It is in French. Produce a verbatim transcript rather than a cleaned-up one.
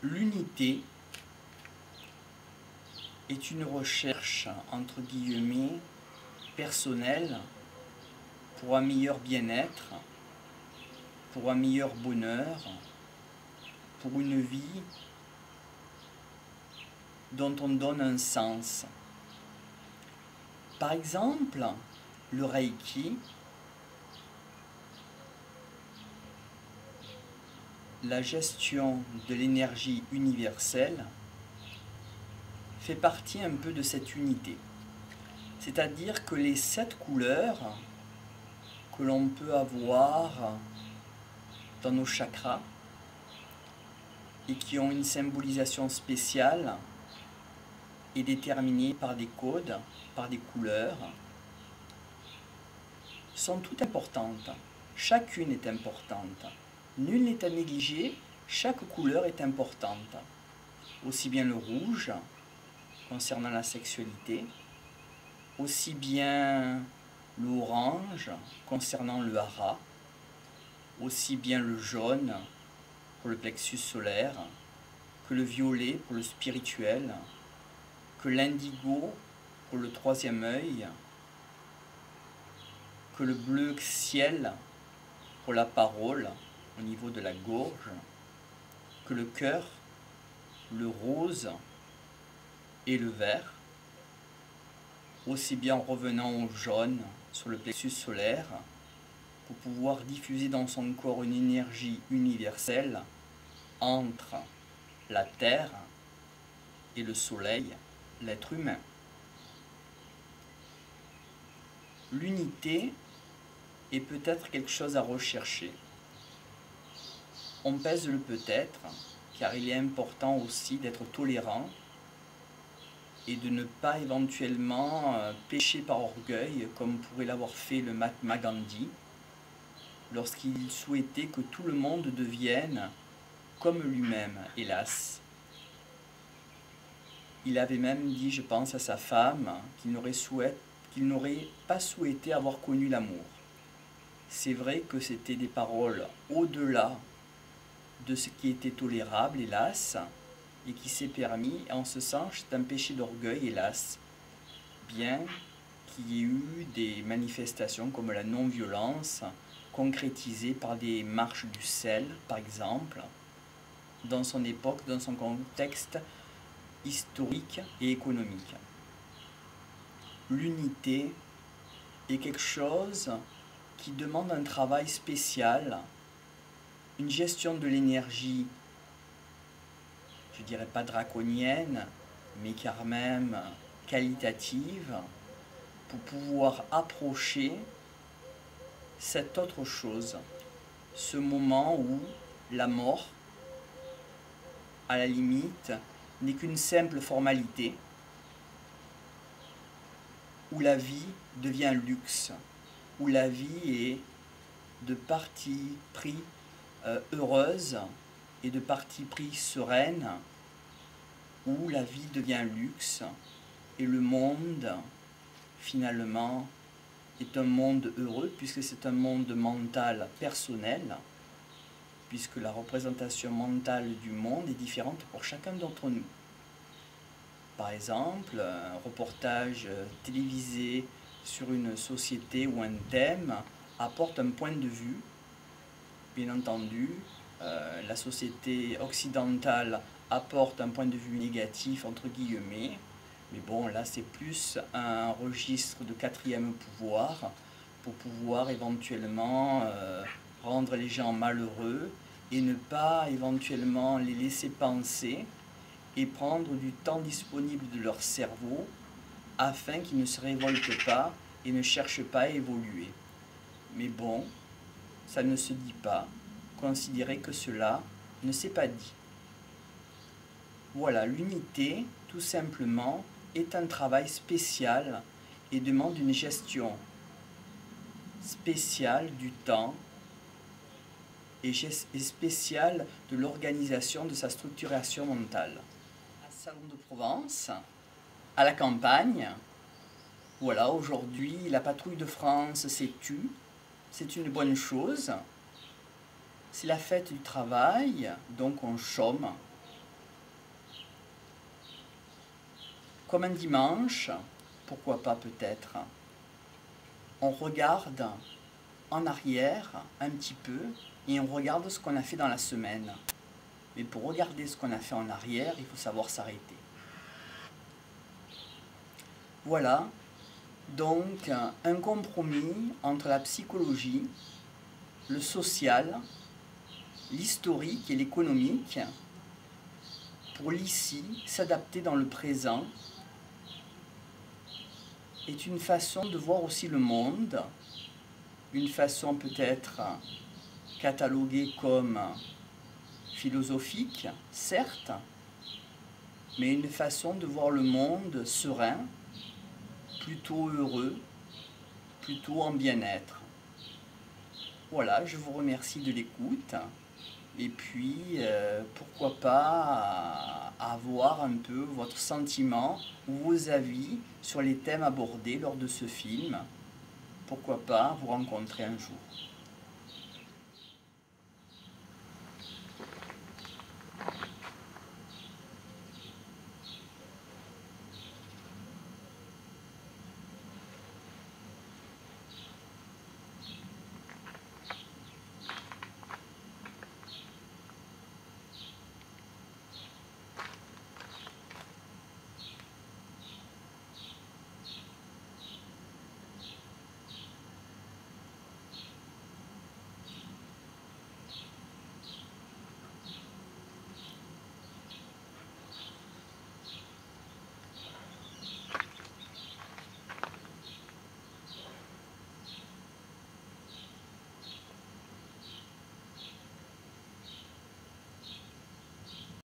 L'unité est une recherche, entre guillemets, personnelle pour un meilleur bien-être, pour un meilleur bonheur, pour une vie dont on donne un sens. Par exemple, le Reiki, la gestion de l'énergie universelle, fait partie un peu de cette unité. C'est-à-dire que les sept couleurs que l'on peut avoir dans nos chakras et qui ont une symbolisation spéciale et déterminée par des codes, par des couleurs, sont toutes importantes. Chacune est importante. Nulle n'est à négliger, chaque couleur est importante. Aussi bien le rouge, concernant la sexualité, aussi bien l'orange, concernant le hara, aussi bien le jaune, pour le plexus solaire, que le violet, pour le spirituel, que l'indigo, pour le troisième œil, que le bleu ciel, pour la parole, au niveau de la gorge, que le cœur, le rose et le vert, aussi bien en revenant au jaune sur le plexus solaire, pour pouvoir diffuser dans son corps une énergie universelle entre la terre et le soleil, l'être humain. L'unité est peut-être quelque chose à rechercher. On pèse le peut-être, car il est important aussi d'être tolérant et de ne pas éventuellement euh, pécher par orgueil, comme pourrait l'avoir fait le Mahatma Gandhi, lorsqu'il souhaitait que tout le monde devienne comme lui-même, hélas. Il avait même dit, je pense, à sa femme qu'il n'aurait souhaité, qu'il n'aurait pas souhaité avoir connu l'amour. C'est vrai que c'était des paroles au-delà de ce qui était tolérable, hélas, et qui s'est permis, en ce sens, c'est un péché d'orgueil, hélas, bien qu'il y ait eu des manifestations comme la non-violence, concrétisée par des marches du sel, par exemple, dans son époque, dans son contexte historique et économique. L'unité est quelque chose qui demande un travail spécial, une gestion de l'énergie, je dirais pas draconienne, mais quand même qualitative, pour pouvoir approcher cette autre chose, ce moment où la mort, à la limite, n'est qu'une simple formalité, où la vie devient un luxe, où la vie est de parti pris euh, heureuse et de parti pris sereine, où la vie devient un luxe et le monde, finalement, est un monde heureux, puisque c'est un monde mental personnel, puisque la représentation mentale du monde est différente pour chacun d'entre nous. Par exemple, un reportage télévisé sur une société ou un thème apporte un point de vue. Bien entendu, euh, la société occidentale apporte un point de vue négatif, entre guillemets, mais bon, là c'est plus un registre de quatrième pouvoir pour pouvoir éventuellement euh, rendre les gens malheureux et ne pas éventuellement les laisser penser et prendre du temps disponible de leur cerveau afin qu'ils ne se révoltent pas et ne cherchent pas à évoluer. Mais bon, ça ne se dit pas, considérez que cela ne s'est pas dit. Voilà, l'unité, tout simplement, est un travail spécial et demande une gestion spéciale du temps et spéciale de l'organisation de sa structuration mentale. À Salon de Provence, à la campagne, voilà, aujourd'hui, la patrouille de France s'est tue, c'est une bonne chose. C'est la fête du travail, donc on chôme. comme un dimanche, pourquoi pas peut-être, on regarde en arrière un petit peu et on regarde ce qu'on a fait dans la semaine. Mais pour regarder ce qu'on a fait en arrière, il faut savoir s'arrêter. Voilà, donc un compromis entre la psychologie, le social, l'historique et l'économique, pour l'ici, s'adapter dans le présent, est une façon de voir aussi le monde, une façon peut-être cataloguée comme philosophique, certes, mais une façon de voir le monde serein, plutôt heureux, plutôt en bien-être. Voilà, je vous remercie de l'écoute. Et puis, euh, pourquoi pas avoir un peu votre sentiment ou vos avis sur les thèmes abordés lors de ce film. Pourquoi pas vous rencontrer un jour.